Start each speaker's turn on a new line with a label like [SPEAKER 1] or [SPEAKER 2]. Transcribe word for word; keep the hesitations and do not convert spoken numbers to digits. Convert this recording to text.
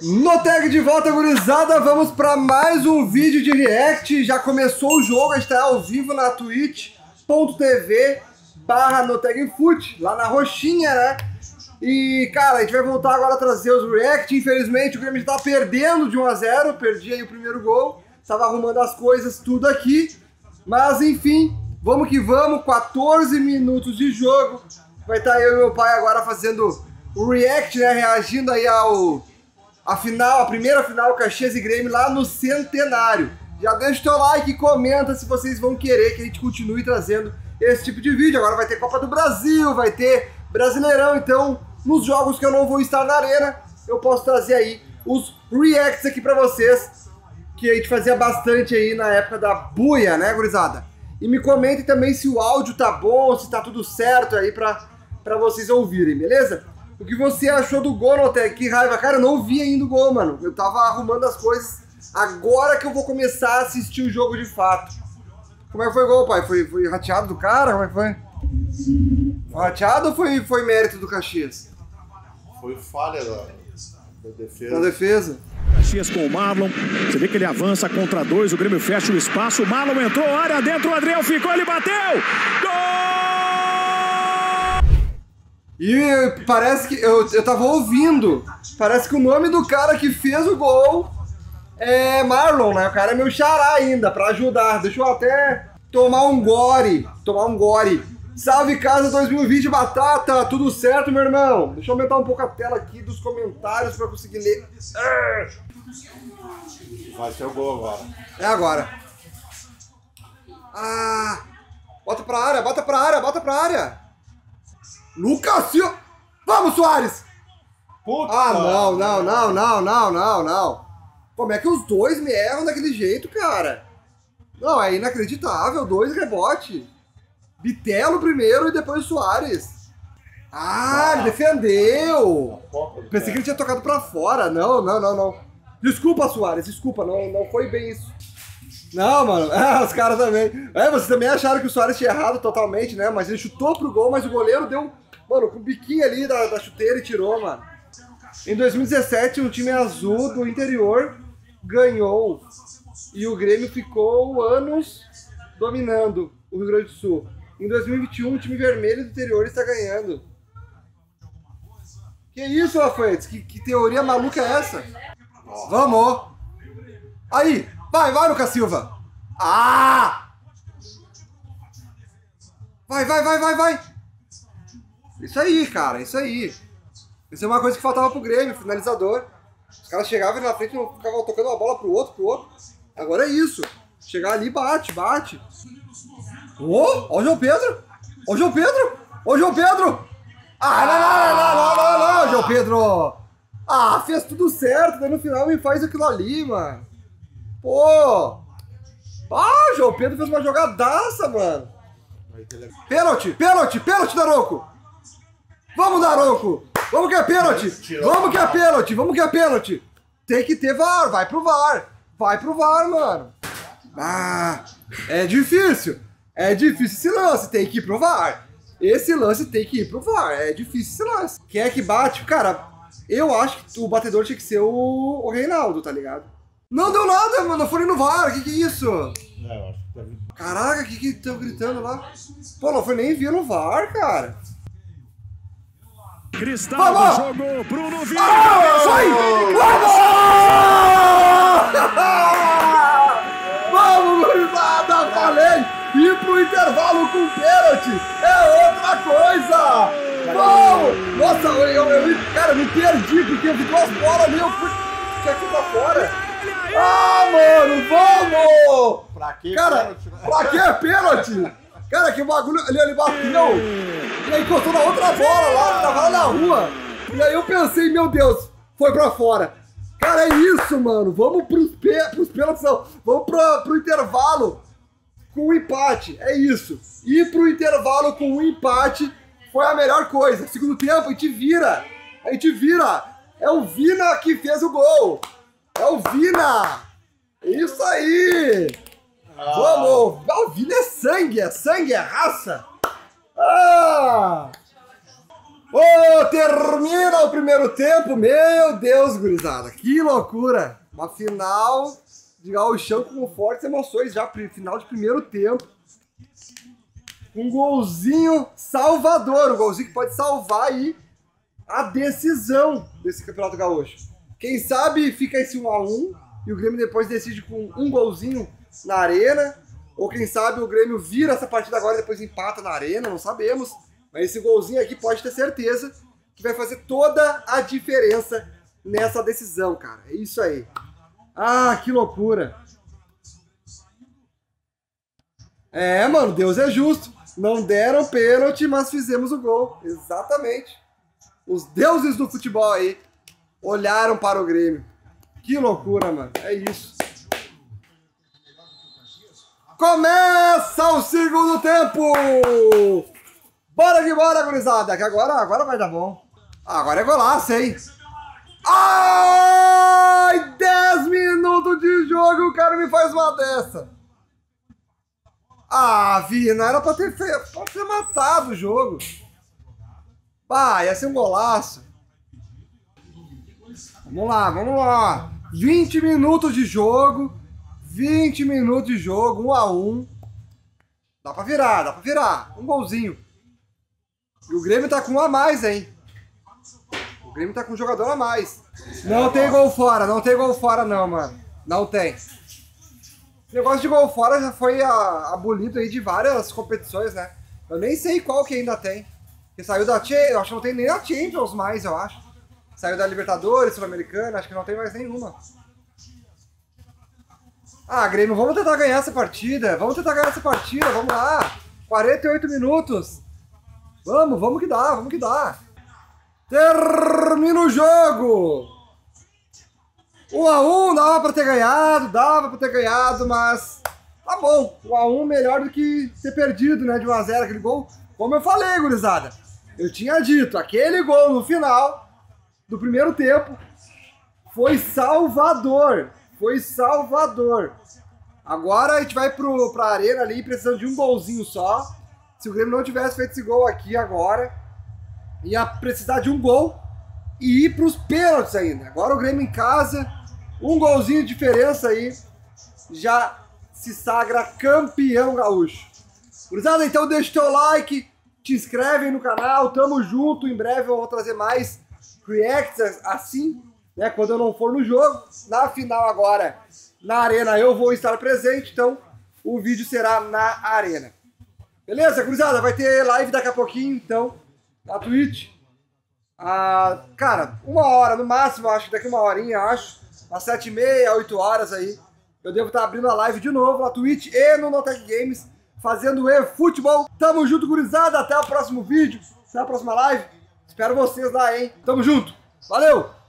[SPEAKER 1] No tag de volta, gurizada, vamos para mais um vídeo de react. Já começou o jogo, a gente tá ao vivo na twitch ponto tv barra NoTagFoot, lá na roxinha, né? E, cara, a gente vai voltar agora a trazer os react. Infelizmente o Grêmio tá perdendo de um a zero, perdi aí o primeiro gol, tava arrumando as coisas tudo aqui. Mas, enfim, vamos que vamos, quatorze minutos de jogo. Vai estar eu e meu pai agora fazendo o react, né, reagindo aí ao... a final, a primeira final Caxias e Grêmio lá no Centenário. Já deixa o teu like e comenta se vocês vão querer que a gente continue trazendo esse tipo de vídeo. Agora vai ter Copa do Brasil, vai ter Brasileirão, então nos jogos que eu não vou estar na arena, eu posso trazer aí os reacts aqui pra vocês, que a gente fazia bastante aí na época da buia, né, gurizada? E me comentem também se o áudio tá bom, se tá tudo certo aí pra, pra vocês ouvirem, beleza? O que você achou do gol, Noteg? Que raiva. Cara, eu não vi ainda o gol, mano. Eu tava arrumando as coisas agora que eu vou começar a assistir o jogo de fato. Como é que foi o gol, pai? Foi, foi rateado do cara? Como é que foi? Foi rateado ou foi, foi mérito do Caxias?
[SPEAKER 2] Foi falha da, da defesa.
[SPEAKER 1] Da defesa.
[SPEAKER 3] Caxias com o Marlon. Você vê que ele avança contra dois. O Grêmio fecha o espaço. O Marlon entrou, área dentro. O Adriel ficou, ele bateu. Gol!
[SPEAKER 1] E parece que, eu, eu tava ouvindo, parece que o nome do cara que fez o gol é Marlon, né? O cara é meu xará ainda, pra ajudar. Deixa eu até tomar um gore, tomar um gore. Salve Casa dois mil e vinte, Batata, tudo certo, meu irmão? Deixa eu aumentar um pouco a tela aqui dos comentários pra conseguir ler.
[SPEAKER 2] Vai ser o gol agora.
[SPEAKER 1] É agora. Ah, bota pra área, bota pra área, bota pra área. Lucas Silva! Vamos, Soares!
[SPEAKER 2] Puta!
[SPEAKER 1] Ah, não, não, não, não, não, não, não. Como é que os dois me erram daquele jeito, cara? Não, é inacreditável. Dois rebote. Bitelo primeiro e depois Soares. Ah, ah, ele defendeu! Pensei que ele tinha tocado pra fora. Não, não, não, não. Desculpa, Soares, desculpa. Não, não foi bem isso. Não, mano, ah, os caras também. É, vocês também acharam que o Soares tinha errado totalmente, né? Mas ele chutou pro gol, mas o goleiro deu, mano, com o biquinho ali da, da chuteira e tirou, mano. Em dois mil e dezessete, um time azul do interior ganhou. E o Grêmio ficou anos dominando o Rio Grande do Sul. Em dois mil e vinte e um, o time vermelho do interior está ganhando. Que isso, Lafantes? Que, que teoria maluca é essa? Vamos! Aí! Vai, vai, Lucas Silva! Ah! Vai, vai, vai, vai, vai! Isso aí, cara, isso aí. Isso é uma coisa que faltava pro Grêmio, finalizador. Os caras chegavam na frente e ficavam tocando uma bola pro outro, pro outro. Agora é isso. Chegar ali, bate, bate. Ô, oh, ó o João Pedro! Ó o João Pedro! Ó o João Pedro! Ah, não, não, não, não, não, não, João Pedro! Ah, fez tudo certo, daí no final me faz aquilo ali, mano. Pô! Ah, João Pedro fez uma jogadaça, mano. Pênalti, pênalti, pênalti, Daronco! Vamos, Daronco! Vamos que é pênalti! Vamos que é pênalti, vamos que é pênalti! Tem que ter V A R, vai pro V A R! Vai pro V A R, mano! Ah, é difícil! É difícil esse lance, tem que ir pro V A R! Esse lance tem que ir pro V A R, é difícil esse lance. Quem é que bate? Cara, eu acho que o batedor tinha que ser o, o Reinaldo, tá ligado? Não deu nada, mano. Não foi no V A R. Que que é isso?
[SPEAKER 2] É, eu acho que deve...
[SPEAKER 1] Caraca, o que que estão gritando lá? Pô, não foi nem ver no V A R, cara.
[SPEAKER 3] Cristal jogou, Bruno Vitor.
[SPEAKER 1] Ah, sai! Vamos! Vamos, gurizada, falei! Ir pro intervalo com pênalti é outra coisa! Vamos! Nossa, eu, eu, eu, cara, eu me perdi porque eu vi duas bolas ali, eu fui aqui pra fora. Ah, mano, vamos!
[SPEAKER 2] Pra que
[SPEAKER 1] cara,
[SPEAKER 2] pênalti?
[SPEAKER 1] Pra que pênalti? Cara, que bagulho ali, ele bateu e aí encostou na outra bola lá, tava lá na rua. E aí eu pensei, meu Deus, foi pra fora. Cara, é isso, mano. Vamos pros, pê, pros pênaltis, não. Vamos pro, pro intervalo com um empate. É isso. Ir pro intervalo com um empate foi a melhor coisa. Segundo tempo, a gente vira. A gente vira. É o Vina que fez o gol. É o Vina! Isso aí! Ah. Vamos! O Vina é sangue, é sangue, é raça! Ah! Ô, termina o primeiro tempo. Meu Deus, gurizada. Que loucura. Uma final de gauchão com fortes emoções já. Final de primeiro tempo. Um golzinho salvador. Um golzinho que pode salvar aí a decisão desse Campeonato Gaúcho. Quem sabe fica esse um a um e o Grêmio depois decide com um golzinho na arena. Ou quem sabe o Grêmio vira essa partida agora e depois empata na arena, não sabemos. Mas esse golzinho aqui pode ter certeza que vai fazer toda a diferença nessa decisão, cara. É isso aí. Ah, que loucura. É, mano, Deus é justo. Não deram pênalti, mas fizemos o gol. Exatamente. Os deuses do futebol aí olharam para o Grêmio. Que loucura, mano. É isso. Começa o segundo tempo! Bora que bora, gurizada, que agora, agora vai dar bom. Agora é golaço, hein? Ai, dez minutos de jogo, o cara me faz uma dessa. Ah, Vina, era pra ter, fe... pra ter matado o jogo. Pá, ia ser um golaço. Vamos lá, vamos lá. vinte minutos de jogo. vinte minutos de jogo, um a um. Dá pra virar, dá pra virar. Um golzinho. E o Grêmio tá com um a mais, hein? O Grêmio tá com um jogador a mais. Não tem gol fora, não tem gol fora não, mano. Não tem. Esse negócio de gol fora já foi abolido aí de várias competições, né? Eu nem sei qual que ainda tem. Porque saiu da Champions, eu acho que não tem nem a Champions mais, eu acho. Saiu da Libertadores, Sul-Americana, acho que não tem mais nenhuma. Ah, Grêmio, vamos tentar ganhar essa partida. Vamos tentar ganhar essa partida, vamos lá. quarenta e oito minutos. Vamos, vamos que dá, vamos que dá. Termina o jogo. um a um, dava pra ter ganhado, dava pra ter ganhado, mas tá bom. um a um melhor do que ter perdido, né, de um a zero aquele gol. Como eu falei, gurizada, eu tinha dito, aquele gol no final do primeiro tempo foi salvador. Foi salvador. Agora a gente vai pro, pra arena ali precisando de um golzinho só. Se o Grêmio não tivesse feito esse gol aqui agora, ia precisar de um gol e ir pros pênaltis ainda. Agora o Grêmio em casa, um golzinho de diferença aí, já se sagra campeão gaúcho. Gurizada, então deixa o teu like, te inscreve aí no canal, tamo junto. Em breve eu vou trazer mais reacts assim, né, quando eu não for no jogo. Na final agora, na arena, eu vou estar presente, então o vídeo será na arena. Beleza, gurizada? Vai ter live daqui a pouquinho, então, na Twitch. Ah, cara, uma hora no máximo, acho que daqui uma horinha, acho. Às sete e meia, oito horas aí. Eu devo estar abrindo a live de novo na Twitch e no Notec Games, fazendo e-futebol. Tamo junto, gurizada. Até o próximo vídeo, até a próxima live. Espero vocês lá, hein? Tamo junto. Valeu!